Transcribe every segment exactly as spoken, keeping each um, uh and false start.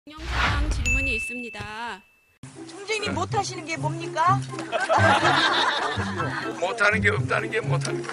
대통령상 질문이 있습니다. 총재님 못하시는 게 뭡니까? 못하는 게 없다는 게 못하는 게.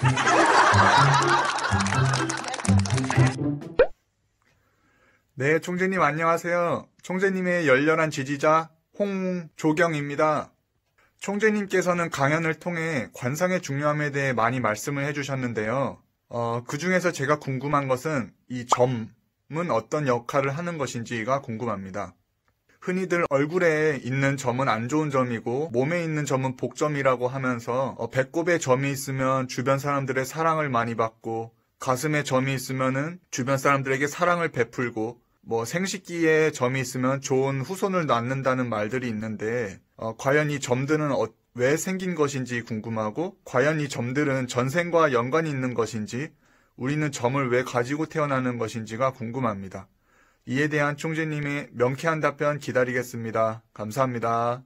네, 총재님 안녕하세요. 총재님의 열렬한 지지자 홍조경입니다. 총재님께서는 강연을 통해 관상의 중요함에 대해 많이 말씀을 해주셨는데요. 어, 그 중에서 제가 궁금한 것은 이 점은 어떤 역할을 하는 것인지가 궁금합니다. 흔히들 얼굴에 있는 점은 안 좋은 점이고 몸에 있는 점은 복점이라고 하면서 어, 배꼽에 점이 있으면 주변 사람들의 사랑을 많이 받고 가슴에 점이 있으면은 주변 사람들에게 사랑을 베풀고 뭐 생식기에 점이 있으면 좋은 후손을 낳는다는 말들이 있는데 어, 과연 이 점들은 어, 왜 생긴 것인지 궁금하고 과연 이 점들은 전생과 연관이 있는 것인지 우리는 점을 왜 가지고 태어나는 것인지가 궁금합니다. 이에 대한 총재님의 명쾌한 답변 기다리겠습니다. 감사합니다.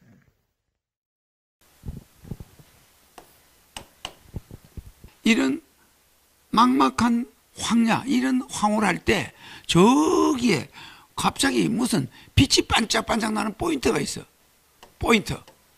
이런 막막한 황야, 이런 황홀할 때 저기에 갑자기 무슨 빛이 반짝반짝 나는 포인트가 있어. 포인트.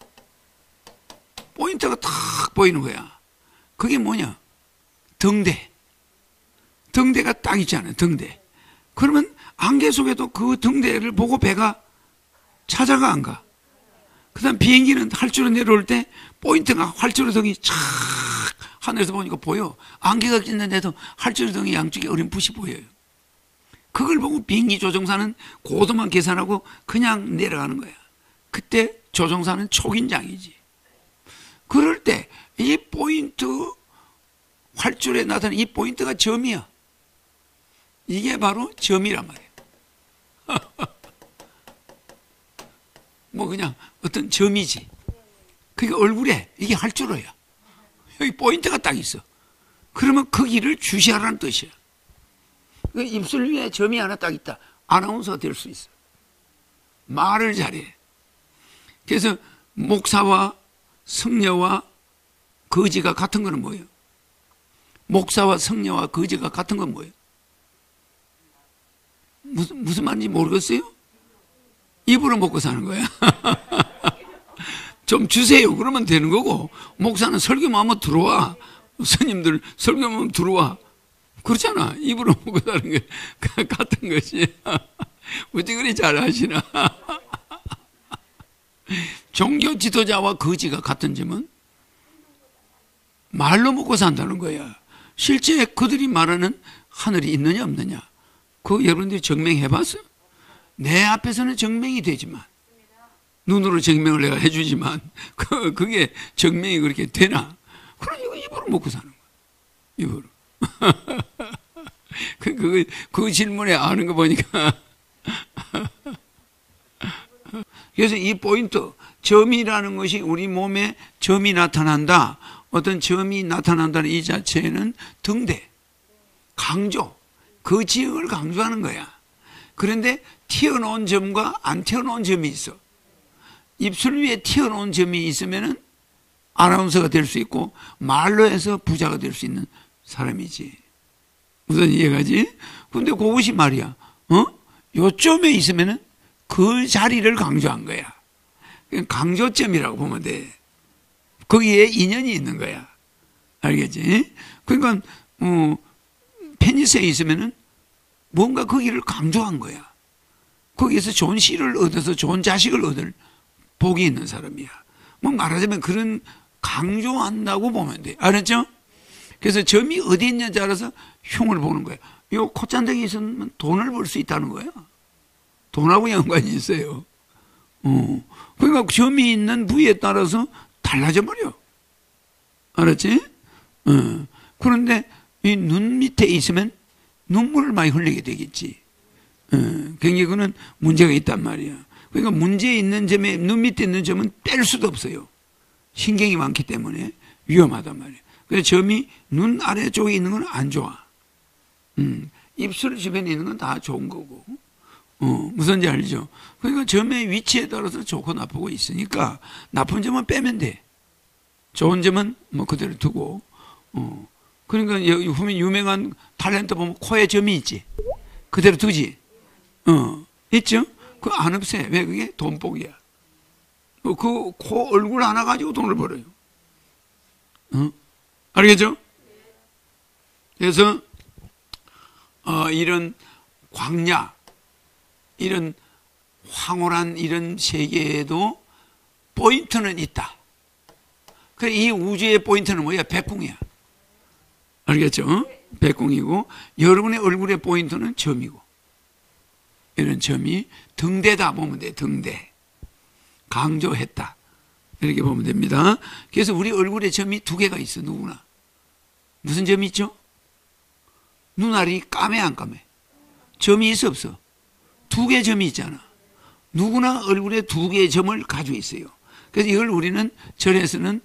포인트가 탁 보이는 거야. 그게 뭐냐? 등대. 등대가 딱 있잖아요. 등대. 그러면 안개 속에도 그 등대를 보고 배가 찾아가 안 가? 그 다음 비행기는 활주로 내려올 때 포인트가 활주로 등이 촥 하늘에서 보니까 보여. 안개가 낀는데도 활주로 등이 양쪽에 어렴풋이 보여요. 그걸 보고 비행기 조종사는 고도만 계산하고 그냥 내려가는 거야. 그때 조종사는 촉인장이지. 그럴 때 이 포인트, 활주로에 나타나는 이 포인트가 점이야. 이게 바로 점이란 말이에요. 뭐 그냥 어떤 점이지. 그게 얼굴에 이게 활주로야. 여기 포인트가 딱 있어. 그러면 그 길을 주시하라는 뜻이야. 입술 위에 점이 하나 딱 있다. 아나운서가 될 수 있어. 말을 잘해. 그래서 목사와 성녀와 거지가 같은 거는 뭐예요? 목사와 성녀와 거지가 같은 건 뭐예요? 무슨, 무슨 말인지 모르겠어요? 입으로 먹고 사는 거야. 좀 주세요. 그러면 되는 거고, 목사는 설교만 하면 들어와. 스님들 설교만 하면 들어와. 그렇잖아. 입으로 먹고 사는 게 같은 것이. 어찌 그리 잘 하시나. 종교 지도자와 거지가 같은 점은 말로 먹고 산다는 거야. 실제 그들이 말하는 하늘이 있느냐 없느냐. 그거 여러분들이 증명해 봤어요? 내 앞에서는 증명이 되지만 눈으로 증명을 내가 해주지만 그, 그게 증명이 그렇게 되나? 그러니까 입으로 먹고 사는 거야. 입으로. 그, 그, 그 질문에 아는 거 보니까 그래서 이 포인트, 점이라는 것이 우리 몸에 점이 나타난다. 어떤 점이 나타난다는 이 자체는 등대, 강조, 그 지역을 강조하는 거야. 그런데 튀어나온 점과 안 튀어나온 점이 있어. 입술 위에 튀어나온 점이 있으면은 아나운서가 될 수 있고 말로 해서 부자가 될 수 있는 사람이지. 무슨 이해가지? 근데 그것이 말이야. 어? 요점에 있으면은 그 자리를 강조한 거야. 강조점이라고 보면 돼. 거기에 인연이 있는 거야. 알겠지? 그러니까 어, 페니스에 있으면은 뭔가 거기를 강조한 거야. 거기에서 좋은 씨를 얻어서 좋은 자식을 얻을 복이 있는 사람이야. 뭐 말하자면 그런 강조한다고 보면 돼. 알았죠? 그래서 점이 어디 있냐에 따라서 흉을 보는 거야. 요 콧잔등이 있으면 돈을 벌 수 있다는 거야. 돈하고 연관이 있어요. 어. 그러니까 점이 있는 부위에 따라서 달라져 버려. 알았지? 어. 그런데 이 눈 밑에 있으면 눈물을 많이 흘리게 되겠지. 어. 굉장히 그는 문제가 있단 말이야. 그러니까 문제 있는 점에, 눈 밑에 있는 점은 뺄 수도 없어요. 신경이 많기 때문에 위험하단 말이야. 그래서 점이 눈 아래쪽에 있는 건 안 좋아. 음. 입술 주변에 있는 건 다 좋은 거고. 어, 무슨지 알죠? 그러니까 점의 위치에 따라서 좋고 나쁘고 있으니까 나쁜 점은 빼면 돼. 좋은 점은 뭐 그대로 두고. 어. 그러니까 여기 보면 유명한 탤런트 보면 코에 점이 있지. 그대로 두지. 어, 있죠? 그 안 없애. 왜? 그게 돈복이야. 그 코 얼굴 하나 가지고 돈을 벌어요. 어? 알겠죠? 그래서 어, 이런 광야, 이런 황홀한 이런 세계에도 포인트는 있다. 그래, 이 우주의 포인트는 뭐야? 백궁이야. 알겠죠? 어? 백궁이고, 여러분의 얼굴의 포인트는 점이고, 이런 점이 등대다 보면 돼. 등대. 강조했다. 이렇게 보면 됩니다. 그래서 우리 얼굴에 점이 두 개가 있어. 누구나. 무슨 점이 있죠? 눈알이 까매 안 까매? 점이 있어 없어? 두 개 점이 있잖아. 누구나 얼굴에 두 개의 점을 가지고 있어요. 그래서 이걸 우리는 절에서는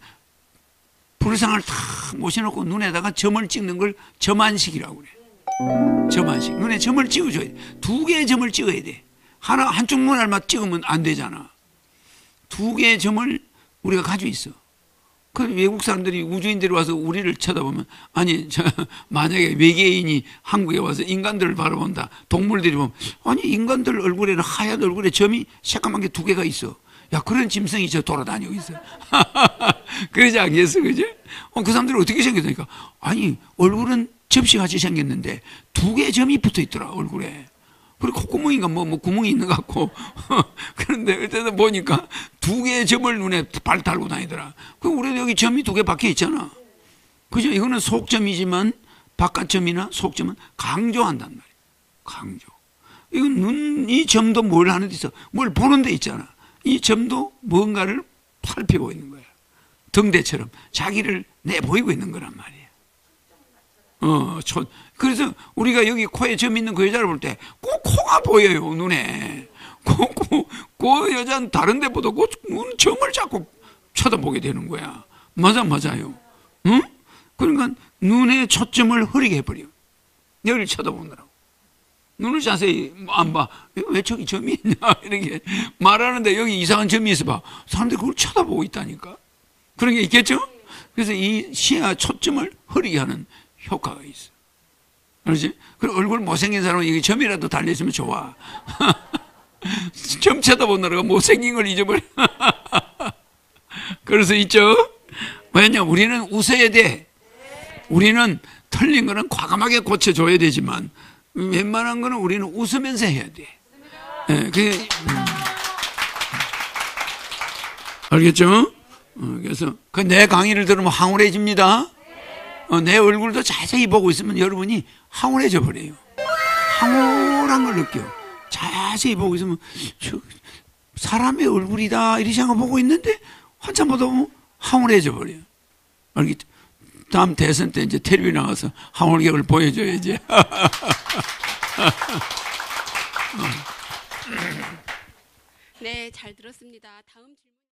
불상을 탁 모셔놓고 눈에다가 점을 찍는 걸 점안식이라고 그래. 점안식. 눈에 점을 찍어줘야 돼. 두 개의 점을 찍어야 돼. 하나, 한쪽 눈알만 찍으면 안 되잖아. 두 개의 점을 우리가 가지고 있어. 그 외국 사람들이 우주인들이 와서 우리를 쳐다보면, 아니, 저, 만약에 외계인이 한국에 와서 인간들을 바라본다. 동물들이 보면, 아니, 인간들 얼굴에는 하얀 얼굴에 점이 새까만 게 두 개가 있어. 야, 그런 짐승이 저 돌아다니고 있어. 그러지 않겠어, 그죠? 어, 그 사람들이 어떻게 생겼으니까, 아니, 얼굴은 접시같이 생겼는데 두 개의 점이 붙어 있더라, 얼굴에. 그리고 콧구멍인가 뭐, 뭐 구멍이 있는 것 같고. 그런데 그때도 보니까 두 개의 점을 눈에 발 달고 다니더라. 그럼 우리도 여기 점이 두 개 박혀 있잖아. 그죠? 이거는 속점이지만 바깥점이나 속점은 강조한단 말이야. 강조. 이건 눈, 이 점도 뭘 하는 데 있어? 뭘 보는 데 있잖아. 이 점도 뭔가를 살피고 있는 거야. 등대처럼 자기를 내보이고 있는 거란 말이야. 어, 초, 그래서 우리가 여기 코에 점 있는 그 여자를 볼 때 꼭 코가 보여요, 눈에. 그, 그, 그 여자는 다른 데보다 그 점을 자꾸 쳐다보게 되는 거야. 맞아, 맞아요. 응? 그러니까 눈에 초점을 흐리게 해버려. 여기를 쳐다보느라고. 눈을 자세히 안 봐. 왜 저기 점이 있냐? 이렇게 말하는데 여기 이상한 점이 있어 봐. 사람들이 그걸 쳐다보고 있다니까. 그런 게 있겠죠? 그래서 이 시야 초점을 흐리게 하는 효과가 있어. 그렇지? 그리고 얼굴 못생긴 사람은 이게 점이라도 달려있으면 좋아. 점 쳐다보느라고 못생긴 걸 잊어버려. 그래서 있죠? 왜냐, 우리는 웃어야 돼. 우리는 틀린 거는 과감하게 고쳐줘야 되지만, 웬만한 거는 우리는 웃으면서 해야 돼. 네, 그게, 음. 알겠죠? 어, 그래서, 그 내 강의를 들으면 황홀해집니다. 어, 내 얼굴도 자세히 보고 있으면 여러분이 황홀해져 버려요. 황홀한 걸 느껴. 자세히 보고 있으면, 저, 사람의 얼굴이다, 이렇게 생각 보고 있는데, 한참 보다 보면 황홀해져 버려요. 알겠죠? 다음 대선 때 이제 텔레비전 나가서 황홀격을 보여줘야지. 네, 잘 들었습니다. 다음 질문.